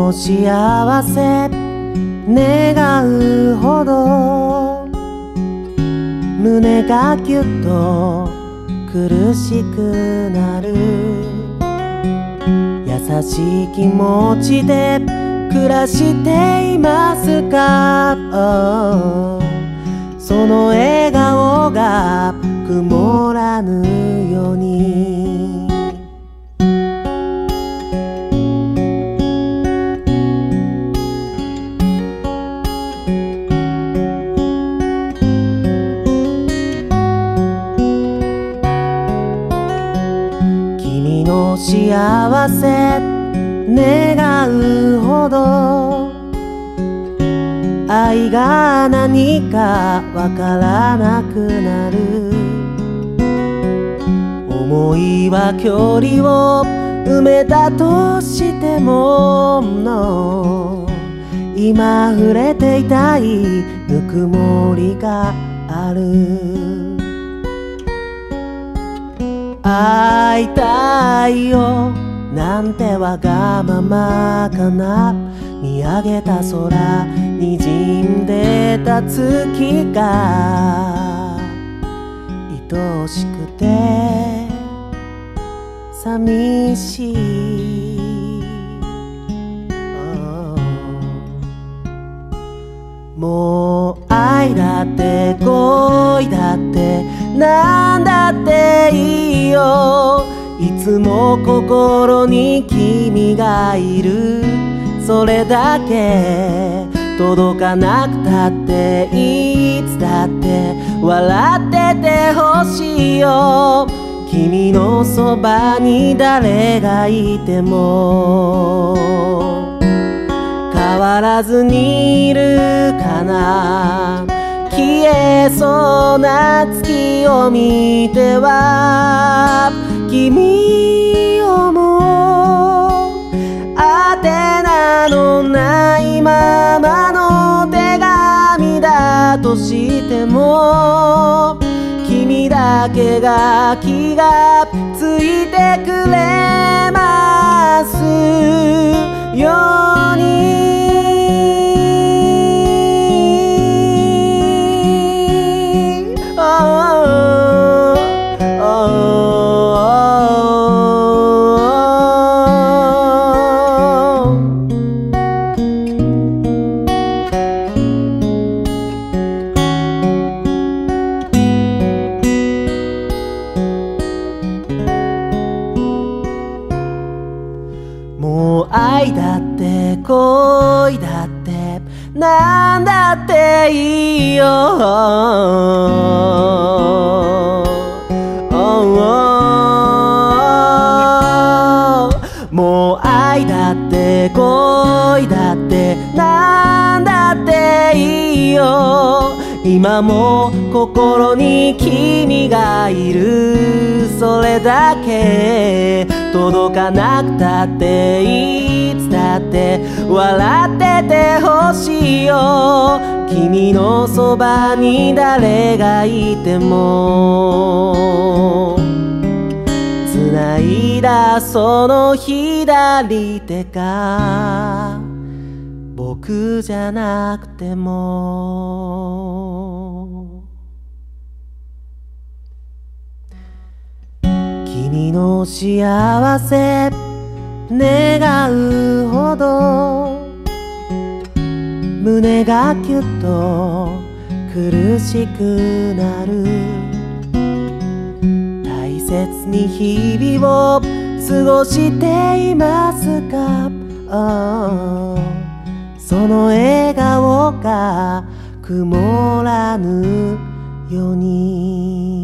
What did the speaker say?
の幸せ願うほど胸がぎゅっと苦しくなる。優しい気持ちで暮らしていますか、その笑顔が曇らぬように。君の幸せ願うほど愛が何かわからなくなる。思いは距離を埋めたとしても今触れていたいぬくもりがある。会いたいよなんてわがままかな。見上げた空にじんでた月が愛しくて寂しい、もう愛だって恋だってなんだっていいよ。いつも心に君がいる。それだけ届かなくたっていつだって笑っててほしいよ。君のそばに誰がいても変わらずにいるかな。消えそうな月を見ては君をも宛名のないままの手紙だとしても君だけが気がついてくれますように。もう愛だって恋だってなんだっていいよ。もう愛だって恋だってなんだっていいよ。今も心に君がいる。それだけ届かなくたっていつだって笑っててほしいよ。君のそばに誰がいても繋いだその左手が僕じゃなくても。君の幸せ願うほど胸がぎゅっと苦しくなる。大切に日々を過ごしていますか、その笑顔が曇らぬように。